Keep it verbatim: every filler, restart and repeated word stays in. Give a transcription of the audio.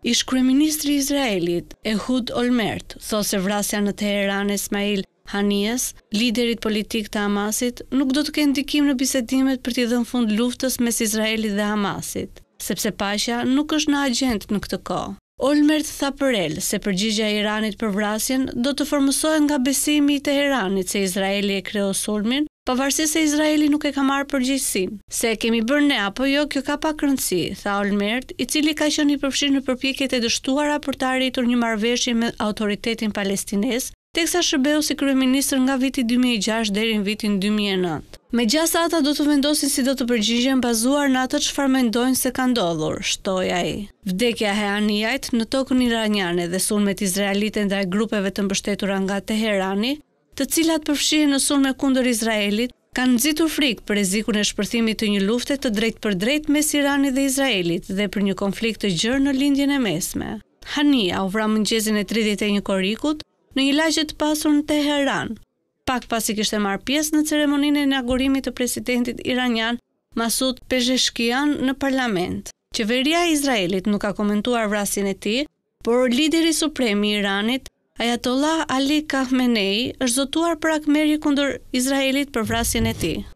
Ish kryeministri i Izraelit, Ehud Olmert, thosë se vrasja në Teheran e Ismail Haniyes, liderit politik të Hamasit, nuk do të kenë ndikim në bisedimet për t'i dhënë fund luftës mes Izraelit dhe Hamasit, sepse paqja nuk është në agjendë në këtë kohë. Olmert tha për El se përgjigjja e Iranit për vrasjen do të formësohet nga besimi i Teheranit se Izraeli e kreu sulmin, pavarësisht se Izraeli nuk e ka marrë përgjegjësinë. Se e kemi bërë ne apo jo, kjo ka pak rëndësi, tha Olmert, i cili ka qenë i përfshirë në përpjekjet e dështuara për të arritur një marrëveshje me autoritetin palestines, teksa shërbeu si kryeministër nga viti dy mijë e gjashtë deri në vitin dy mijë e nëntë. Megjithëse ata do të vendosin si do të përgjigjen bazuar në atë çfarë mendojnë se ka ndodhur, shtoi ai. Vdekja e Haniyait në tokën iraniane dhe sulmet izraelite ndaj grupeve të mbështetura nga Teherani, të cilat përfshihen në sulme kundër Izraelit, kanë nxitur frikë për rrezikun e shpërthimit të një lufte të drejtë për drejtë mes Iranit dhe Izraelit dhe për një konflikt të gjerë në lindjen e mesme. Hania u vra mëngjesin e tridhjetë e një korrikut në një lagje të pasur në Teheran, pak pasi kishte marrë pjesë në ceremoninë e inaugurimit të presidentit iranian Masoud Pezeshkian në parlament. Qeveria e Izraelit nuk ka komentuar vrasjen e tij, por lideri suprem i Iranit, Ayatollah Ali Khamenei, është zotuar për akmerrje kundër Izraelit për vrasjen e tij.